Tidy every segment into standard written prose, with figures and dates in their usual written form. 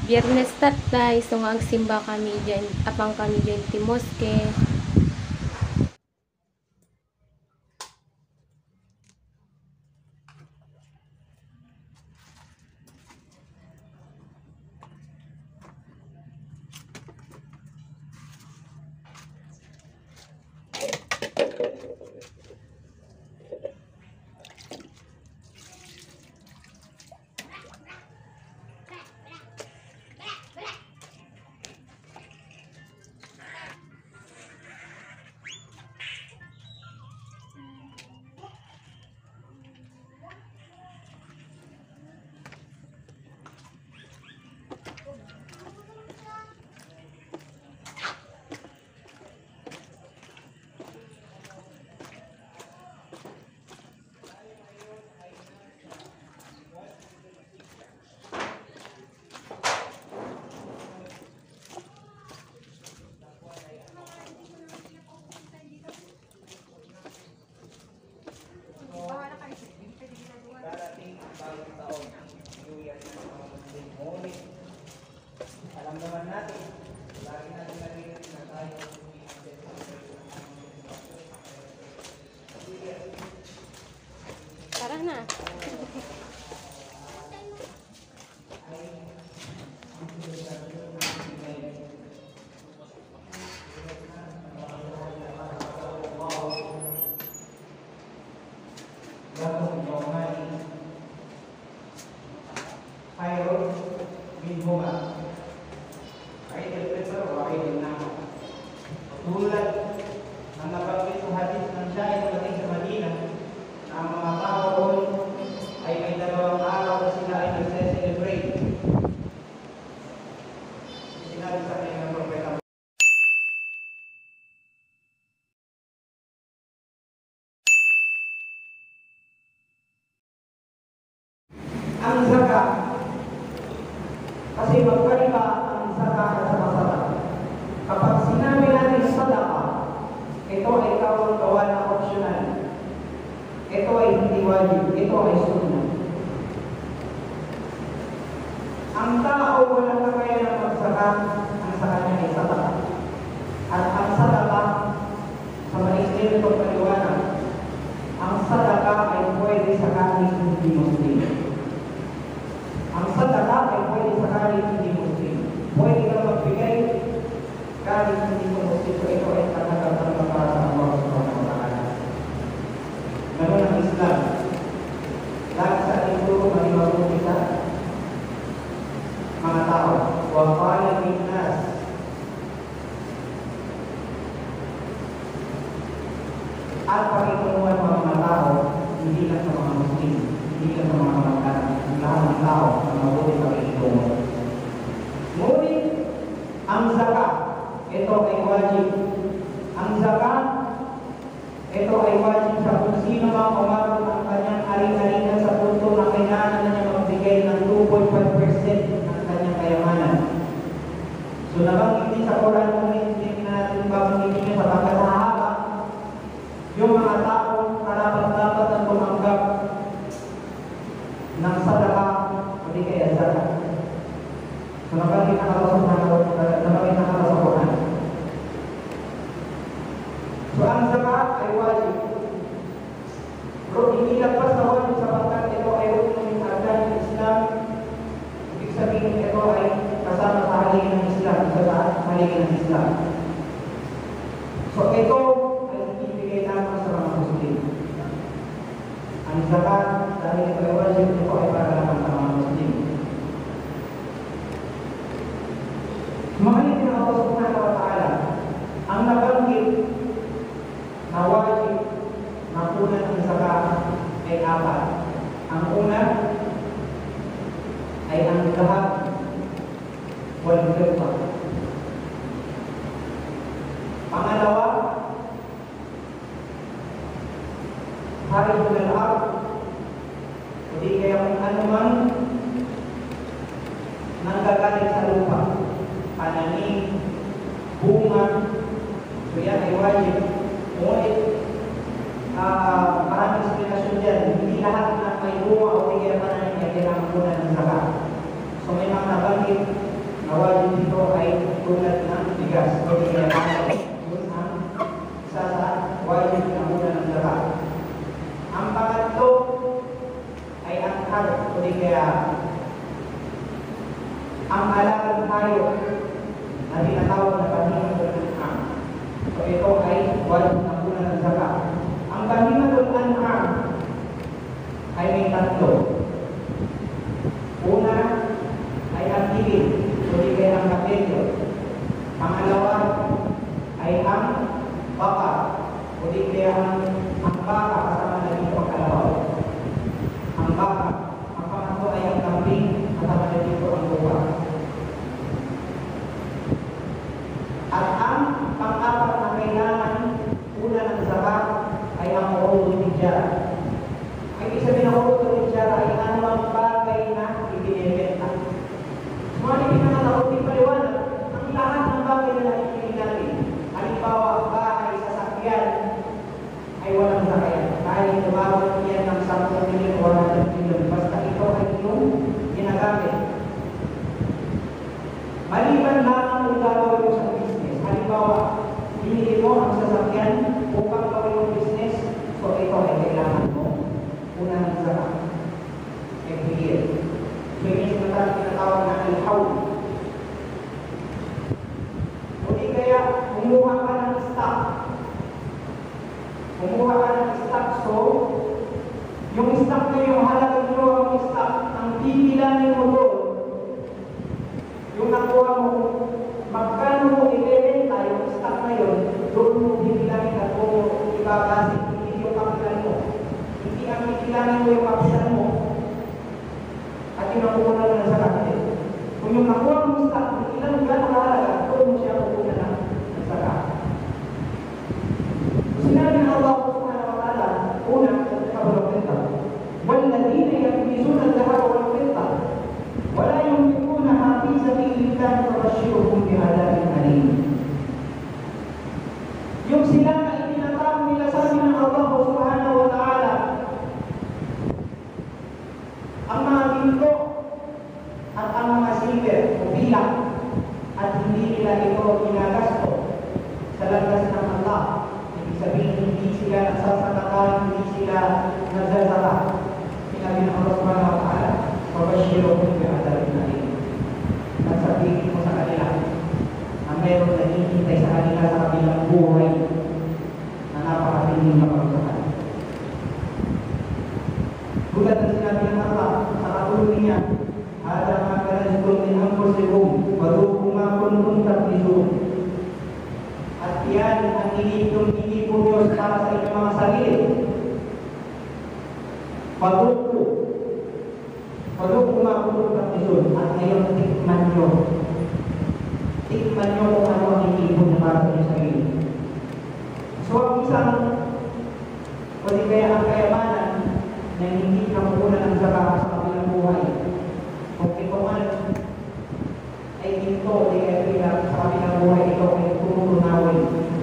Biyernes tatay, so nga agsimba kami dyan, apang kami dyan timoske. Alam naman natin, lagi natin narinig na tayo. Tara na. Tulad ng nabanggit sa hadis ng siya ay dumating sa Madina na ang mga tao doon ay may 2 araw na sila ay nagse-celebrate. Sinabi sa kanya ng propeta. Ang zakat, kasi magkaiba ang zakat at masada. Kapag sinabi natin sadaka, ito ay gawa na optional. Ito ay hindi wajib, ito ay sunnah. Ang tao walang kakayahan magzakat, ang sa kanya ay sadaka. At ang sadaka, sa maisip itong paliwanag, ang sadaka ay pwede sa kahit hindi Muslim. Ang sadaka ay pwede sa kahit hindi Muslim. Pwede kang magbigay kahit hindi mo Muslim, ito ay talagang para sa Allah Subhanahu wa Ta'ala. Ganun ang Islam. Lagi sa ating guru, maniwag kita, mga tao, wa qala minnas. At pakitulungan mga tao, hindi lang sa mga Muslim, hindi lang sa mga kamag-anak, ang lahat ng tao na mabuti pakitulungan. Ngunit, ang zakat, ito ay wajib. Ang zakat, ito ay wajib sa kung sino mang umarot ang kanyang aring-aringan sa punto na kailangan na niya magbigay ng 2.5% ng kanyang kayamanan. So nabanggit din sa Quran, kung hindi natin babanggitin niya sa pagkatahaba, yung mga tao karapat-dapat na tumanggap ng sadaka o di kaya zakat. So nabanggit na sa Quran. So ang zakat ay wajib. Pero hindi lagpas na wajib sapagkat ito ay rukun ng arkan ng Islam. Ibig sabihin ito ay kasama sa haligi ng Islam, sa haligi ng Islam. So ito ay ibigay naman sa mga Muslim. Ang zakat, dahil ito ay wajib, ito ay para naman sa mga Muslim. Mahal din Allah Subhanahu wa Ta'ala, ang nabanggit na wajib na una ng zakat ay 4. Ang una ay ang dhahab wal fidda. Pangalawa, harithul al-ard, o di kaya kung anuman nanggagaling sa lupa, pananim, bunga, so yan ay wajib. Ngunit, maraming explanation dyan, hindi lahat na may bunga o kaya pananim ay kailangan muna ng zakat. So may mga nabanggit Nawalin dito ay tulad ng bigas o dinalaman. Yun ang isa sa wajib na una ng zakat. Ang pangatlo ay ang harf o di kaya ang alagang hayop na tinatawag na bahimatul an'am. So ito ay wajib na una ng zakat. Ang bahimatul an'am ay may tatlo. Una ay ang ibil, o di kaya ang kamelyo. Pangalawa ay ang baka, o di kaya ang baka kasama na dito ang kalabaw. Ang baka, ang pangatlo ay ang kambing kasama na dito ang lupa. At ang pang-apat na kailangan una ng zakat ay ang urudul tijara. Ang ibig sabihin ng urudul tijara ay anumang bagay na ibinibenta. Sumalit pinakataot din paliwanag, ang lahat ng bagay na nakikili natin. Halimbawa, bahay, sasakyan, ay walang sakayan. Kahit tumawag yan ng 10 milyon o 100 milyon, basta ito ay yung ginagamit. Maliban lamang kung gagawin mo sa business. Halimbawa, binili mo ang sasakyan upang gawin yung business, so ito ay kailangan mo. Una ng zakat. Every year. So yung tinatawag na al-hawl. O di kaya, kumuha ka ng stock. Kumuha ka ng stock, so yung stock na yung halagang kinuha mong stock, ang bibilangin mo doon, yung nakuha mo, magkano mo ibebenta yung stock na yun, doon mo bibilangin at kung ibabase, hindi yung kapital mo. Hindi ang bibilangin mo yung kapital mo, at yung nakuha na ng zakat. Kung yung nakuha mong stock, kung ilang gano'ng kahalaga, doon mo siya kukuha ng zakat. Sinabi ng Allah subhanahu wa ta'ala, una, kabulong-benta, وَالَّذِينَ يَكْنِزُونَ الذَّهَبَ وَالْفِضَّةَ وَلَا يُنْفِقُونَهَا فِي سَبِيلِ اللَّهِ فَبَشِّرْهُم بِعَذَابٍ أَلِيمٍ. Yung sila na itinatawag nila sa amin ng Allah subhanahu wa ta'ala, ang mga ginto at ang mga silver o bilang, at hindi nila ito ginagasto sa landas ng Allah. Ibig sabihin, hindi sila nagsasakakan, hindi sila nagsasaka. Sinabi ng Allah subhanahu wa ta'ala, "Pabashirahum bi'adabin alim." At sabihin mo sa kanila na meron na hihintay sa kanila sa kabilang buhay na napakatinding kapagsakan. Tulad ng sinabi ng Allah sa katulong niya, "Hada ma kanaztum min anfusikum wa dhuqu ma kuntum taknizun." At yan ang inipon Diyos para sa inyong mga sarili. Padukto ma kuntum taknizun. At ngayon tikman nyo. Tikman nyo kung ano ang inipon na para sa inyong sarili. So ang isang o di kaya ang kayamanan na hindi nakukunan ng zakat sa kabilang buhay. Kung ito man ay ginto, di kaya bilang sa kabilang buhay, ito ay tutunawin.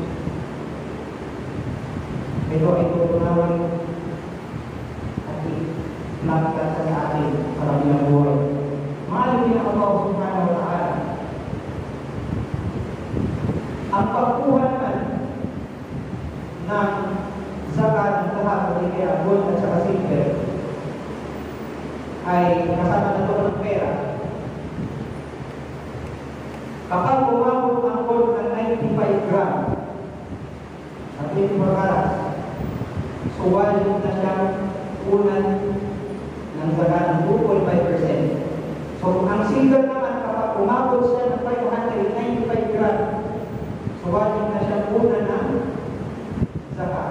Ito ay tutunawin at itlagkat sa atin sa kabilang buhay. Mahal din ang Allah subhanahu wa ta'ala. Ang pagkuha naman ng zakat ng lahat o di kaya gold at saka silver ay kasama na ito ng pera. Kapag umabot ang gold ng 95 gram at 24 carats, so wajib na siyang unan ng zakat ng 2.5%. So ang silver naman, kapag umabot siya ng 595 gram, so wajib na siyang unan ng zakat.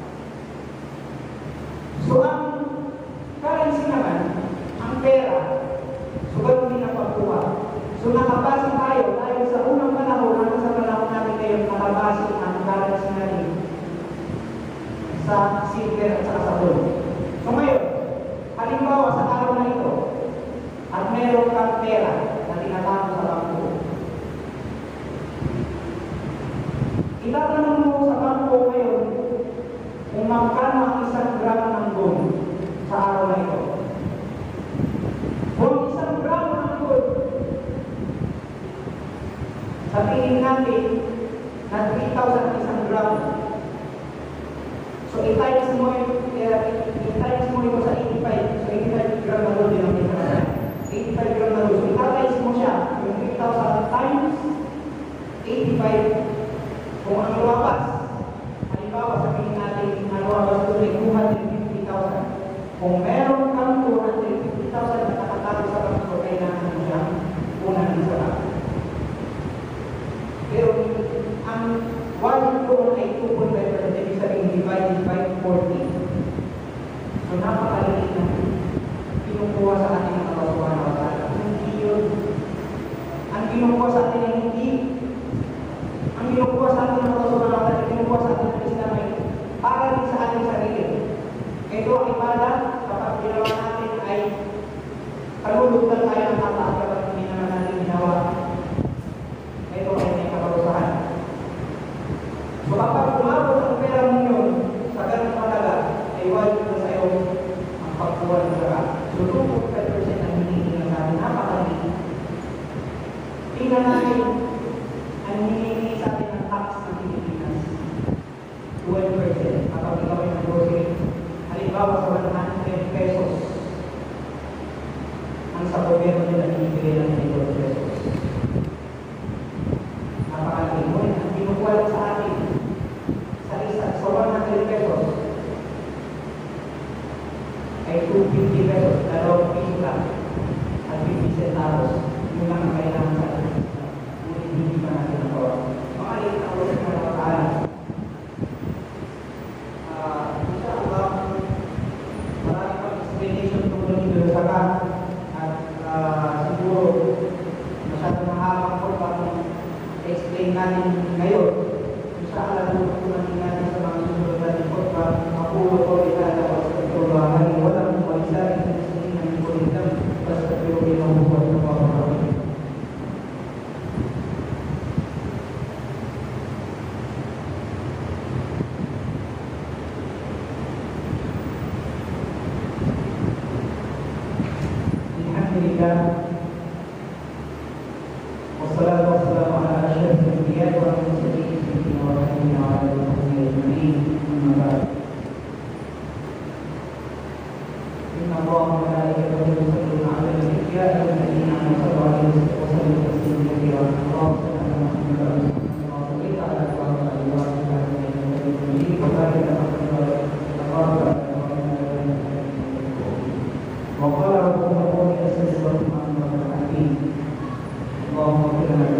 So ang currency naman, ang pera, so ganoon din ang pagkuha. So nakabase tayo sa unang panahon, hanggang sa panahon natin ngayon, nakabase ang currency natin sa silver at saka sa gold. So ngayon, halimbawa sa araw na ito, at meron kang pera na tinatago sa bangko, itatanong mo sa bangko ngayon kung magkano ang 1 gram ng gold sa araw na ito. Kung 1 gram ng gold Sabihin natin na 3,000 isang gram. So, i-times mo ito sa 85. So, 85 gram na load din ang kita. 85 gram na load. So, i-times mo siya. Yung 3,000 times 85. Kung ang lumabas, halimbawa sabihin natin, ang lumabas doon ay 250,000. Kung meron kang 250,000 na nakatago sa banko, kailangan mo siyang unang isa. Pero ang value doon ay 2.5%, ibig sabihin divided by 40. So napakaliit na kinukuha sa ating mga kasuhan na wala. Hindi yun. Ang kinukuha sa atin ay hindi. Ang kinukuha sa atin ng kasuhan na wala, kinukuha sa atin ng Islam ay para din sa ating sarili. Ito ang ibadah kapag ginawa natin ay kalulugtan tayo ng tata kapag hindi naman natin ginawa. Ito ay may kaparusahan. So kapag umabot ang pera mo yun sa ganang talaga, ay wajib na sa'yo ang pagkuha ng sara. So 2.5% ang hinihingi na sa atin. Napakaliit. Tingnan natin ang hinihingi sa atin ng tax ng Pilipinas. 12%. Kapag ikaw ay nag-grocery, halimbawa sa 100 pesos, ang sa gobyerno nila binibigay lang ng 12 pesos. Napakaliit mo rin. Ang kinukuha sa atin sa 100 pesos ay 250 pesos, 2 piso lang at 50 centavos. Yun lang ang kailangan sa atin. Ngunit hindi pa natin nagawa. Makaliit na ulit na nakakaalam. Inshallah, marami pang explanation tungkol dito sa ka at siguro masyadong mahabang po kung explain natin ngayon. Inshallah, tutunan natin sa mga susunod natin po mapulo ko ilalabas sa ito bahay. Walang malisarin sa sinin ng kulitan basta pero inabuhat ng mga marami. Alhamdulillah. Wassalatu wassalamu ala asyrafil anbiya'i wal mursalin sayyidina wa habibina wa ala alihi ajma'in. Amma ba'd. Inna Allaha wa malaikatahu yusalluna 'alan nabiy ya ayyuhalladhina amanu sallu 'alaihi wa sallimu tasliman katsiran. Allahumma salli ala Muhammad wa ala alihi wa ala alihi wa barik ala وقال ربكم ادعوني استجب لكم اللهم اغفر لنا